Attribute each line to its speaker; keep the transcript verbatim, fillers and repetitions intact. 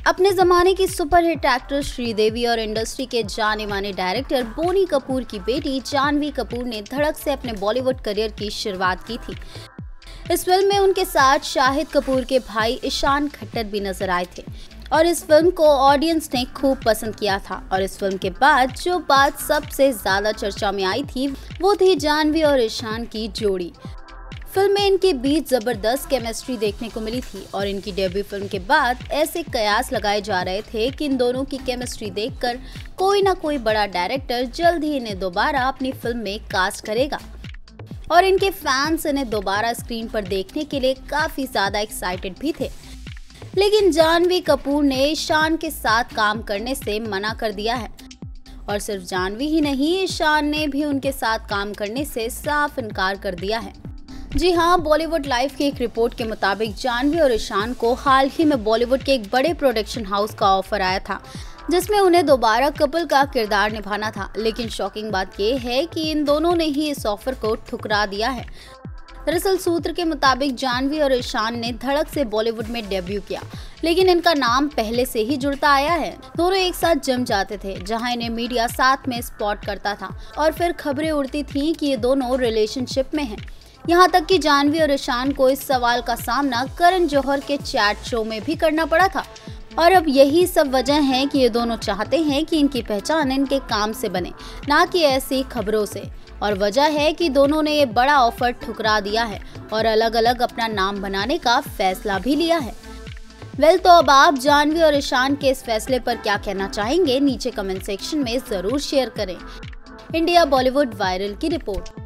Speaker 1: अपने जमाने की सुपरहिट एक्ट्रेस श्रीदेवी और इंडस्ट्री के जाने माने डायरेक्टर बोनी कपूर की बेटी जानवी कपूर ने धड़क से अपने बॉलीवुड करियर की शुरुआत की थी। इस फिल्म में उनके साथ शाहिद कपूर के भाई ईशान खट्टर भी नजर आए थे और इस फिल्म को ऑडियंस ने खूब पसंद किया था। और इस फिल्म के बाद जो बात सबसे ज्यादा चर्चा में आई थी वो थी जानवी और ईशान की जोड़ी। फिल्म में इनके बीच जबरदस्त केमिस्ट्री देखने को मिली थी और इनकी डेब्यू फिल्म के बाद ऐसे कयास लगाए जा रहे थे कि इन दोनों की केमिस्ट्री देखकर कोई ना कोई बड़ा डायरेक्टर जल्द ही इन्हें दोबारा अपनी फिल्म में कास्ट करेगा और इनके फैंस इन्हें दोबारा स्क्रीन पर देखने के लिए काफी ज्यादा एक्साइटेड भी थे। लेकिन जानवी कपूर ने ईशान के साथ काम करने से मना कर दिया है और सिर्फ जानवी ही नहीं, ईशान ने भी उनके साथ काम करने से साफ इनकार कर दिया है। जी हाँ, बॉलीवुड लाइव की एक रिपोर्ट के मुताबिक जानवी और ईशान को हाल ही में बॉलीवुड के एक बड़े प्रोडक्शन हाउस का ऑफर आया था जिसमें उन्हें दोबारा कपल का किरदार निभाना था। लेकिन शॉकिंग बात यह है कि इन दोनों ने ही इस ऑफर को ठुकरा दिया है। दरअसल सूत्र के मुताबिक जानवी और ईशान ने धड़क से बॉलीवुड में डेब्यू किया, लेकिन इनका नाम पहले से ही जुड़ता आया है। दोनों एक साथ जम जाते थे जहां इन्हें मीडिया साथ में स्पॉट करता था और फिर खबरें उड़ती थीं कि ये दोनों रिलेशनशिप में हैं। यहाँ तक कि जानवी और ईशान को इस सवाल का सामना करण जौहर के चैट शो में भी करना पड़ा था। और अब यही सब वजह है कि ये दोनों चाहते हैं कि इनकी पहचान इनके काम से बने, ना कि ऐसी खबरों से। और वजह है कि दोनों ने ये बड़ा ऑफर ठुकरा दिया है और अलग अलग अपना नाम बनाने का फैसला भी लिया है। वेल तो अब आप जानवी और ईशान के इस फैसले पर क्या कहना चाहेंगे, नीचे कमेंट सेक्शन में जरूर शेयर करें। इंडिया बॉलीवुड वायरल की रिपोर्ट।